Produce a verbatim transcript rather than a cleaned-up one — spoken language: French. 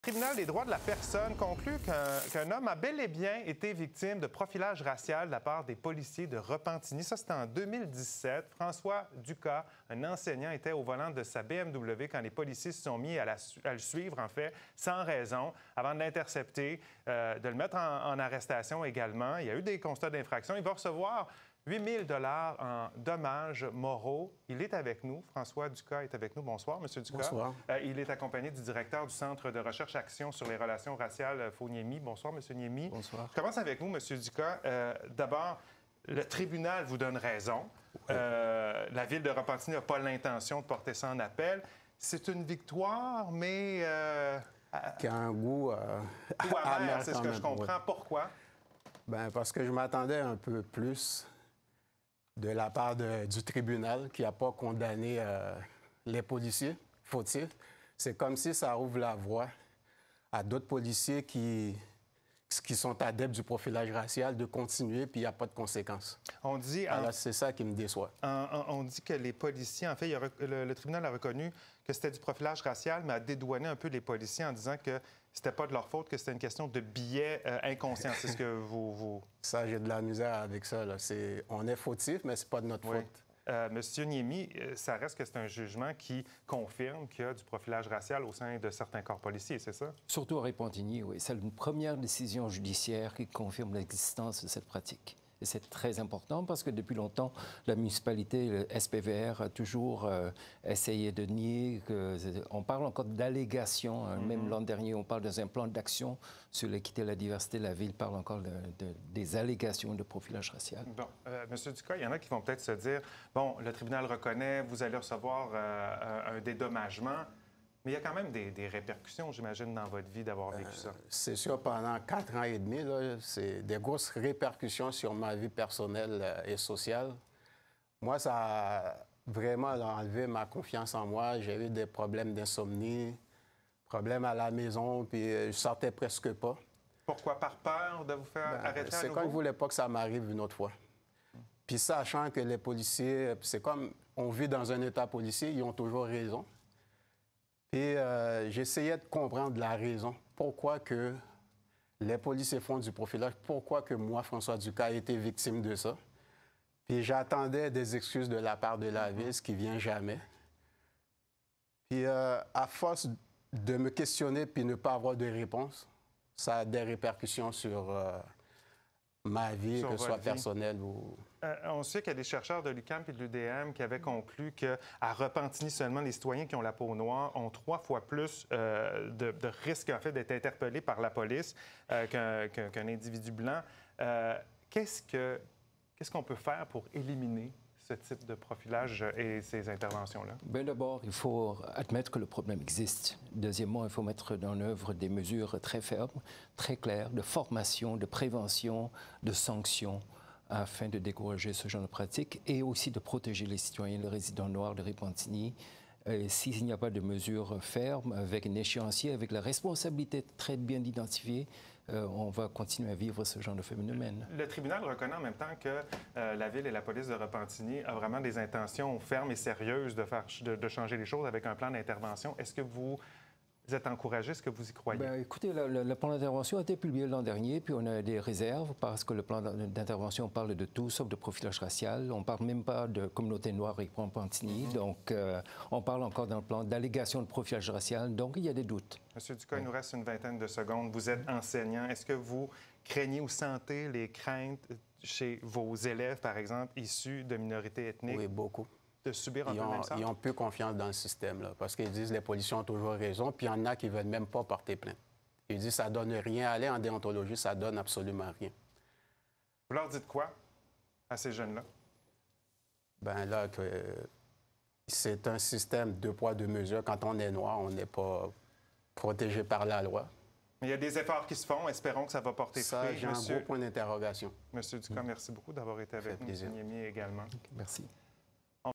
Le tribunal des droits de la personne conclut qu'un qu'un homme a bel et bien été victime de profilage racial de la part des policiers de Repentigny. Ça, c'était en deux mille dix-sept. François Ducas, un enseignant, était au volant de sa B M W quand les policiers se sont mis à, la, à le suivre, en fait, sans raison, avant de l'intercepter, euh, de le mettre en, en arrestation également. Il y a eu des constats d'infraction. Il va recevoir huit mille dollars en dommages moraux. Il est avec nous. François Ducas est avec nous. Bonsoir, M. Ducas. Bonsoir. Euh, il est accompagné du directeur du Centre de recherche-action sur les relations raciales, Faux-Niemi. Bonsoir, M. Niemi. Bonsoir. Je commence avec vous, M. Ducas. Euh, D'abord, le tribunal vous donne raison. Oui. Euh, la Ville de Repentigny n'a pas l'intention de porter ça en appel. C'est une victoire, mais... Euh, qui a un goût... Euh, goût amer, c'est ce que même. je comprends. Oui. Pourquoi? Bien, parce que je m'attendais un peu plus de la part de, du tribunal qui n'a pas condamné euh, les policiers fautifs. C'est comme si ça ouvre la voie à d'autres policiers qui, qui sont adeptes du profilage racial de continuer, puis il n'y a pas de conséquences. On dit... Alors, en... c'est ça qui me déçoit. En, en, on dit que les policiers... En fait, il y a, le, le tribunal a reconnu que c'était du profilage racial, mais a dédouané un peu les policiers en disant que c'était pas de leur faute, que c'était une question de biais euh, inconscient. C'est ce que vous... vous... Ça, j'ai de la misère avec ça. Là. Est... On est fautif, mais c'est pas de notre oui. faute. Euh, Monsieur Niemi, ça reste que c'est un jugement qui confirme qu'il y a du profilage racial au sein de certains corps policiers, c'est ça? Surtout à Repentigny, oui. C'est une première décision judiciaire qui confirme l'existence de cette pratique. Et c'est très important parce que depuis longtemps, la municipalité, le S P V R, a toujours euh, essayé de nier que... On parle encore d'allégations. Hein. Mm-hmm. Même l'an dernier, on parle dans un plan d'action sur l'équité et la diversité. La Ville parle encore de, de, des allégations de profilage racial. Bon. Euh, Monsieur Ducas, il y en a qui vont peut-être se dire, bon, le tribunal reconnaît, vous allez recevoir euh, un dédommagement. Mais il y a quand même des, des répercussions, j'imagine, dans votre vie d'avoir vécu ça. Euh, c'est sûr, pendant quatre ans et demi, c'est des grosses répercussions sur ma vie personnelle et sociale. Moi, ça a vraiment enlevé ma confiance en moi. J'ai eu des problèmes d'insomnie, problèmes à la maison, puis je sortais presque pas. Pourquoi? Par peur de vous faire ben, arrêter à C'est comme je ne voulais pas que ça m'arrive une autre fois. Puis sachant que les policiers, c'est comme on vit dans un État policier, ils ont toujours raison. Et euh, j'essayais de comprendre la raison. Pourquoi que les policiers font du profilage? Pourquoi que moi, François Ducas, ai été victime de ça? Puis j'attendais des excuses de la part de la Ville, ce qui ne vient jamais. Puis euh, à force de me questionner puis ne pas avoir de réponse, ça a des répercussions sur euh, ma vie, sur que ce soit vie. personnelle ou... Euh, on sait qu'il y a des chercheurs de l'U Q A M et de l'U D M qui avaient conclu qu'à Repentigny seulement, les citoyens qui ont la peau noire ont trois fois plus euh, de, de risques, en fait, d'être interpellés par la police euh, qu'un qu'un, qu'un individu blanc. Euh, qu'est-ce que, qu'est-ce qu'on peut faire pour éliminer ce type de profilage et ces interventions-là? Bien, d'abord, il faut admettre que le problème existe. Deuxièmement, il faut mettre en œuvre des mesures très fermes, très claires, de formation, de prévention, de sanctions, afin de décourager ce genre de pratique et aussi de protéger les citoyens, les résidents noirs de Repentigny. Euh, S'il n'y a pas de mesures fermes, avec un échéancier, avec la responsabilité très bien identifiée, euh, on va continuer à vivre ce genre de phénomène. Le tribunal reconnaît en même temps que euh, la Ville et la police de Repentigny ont vraiment des intentions fermes et sérieuses de, faire, de, de changer les choses avec un plan d'intervention. Est-ce que vous... Vous êtes encouragé, est-ce que vous y croyez? Bien, écoutez, le, le, le plan d'intervention a été publié l'an dernier, puis on a des réserves parce que le plan d'intervention parle de tout sauf de profilage racial. On ne parle même pas de communauté noire et Repentigny. Mm-hmm. Donc, euh, on parle encore dans le plan d'allégation de profilage racial. Donc, il y a des doutes. Monsieur Ducas, oui. Il nous reste une vingtaine de secondes. Vous êtes enseignant. Est-ce que vous craignez ou sentez les craintes chez vos élèves, par exemple, issus de minorités ethniques? Oui, beaucoup. De subir un ils peu ont, le même sort? Ils ont peu confiance dans le système, là, parce qu'ils disent que les policiers ont toujours raison, puis il y en a qui ne veulent même pas porter plainte. Ils disent que ça ne donne rien. Aller en déontologie, ça ne donne absolument rien. Vous leur dites quoi à ces jeunes-là? Bien là, que c'est un système deux poids, deux mesures. Quand on est noir, on n'est pas protégé par la loi. Mais il y a des efforts qui se font. Espérons que ça va porter ça, fruit. J'ai Monsieur... un gros point d'interrogation. Monsieur Ducas, mmh. merci beaucoup d'avoir été avec nous. M. Niemi également. Merci.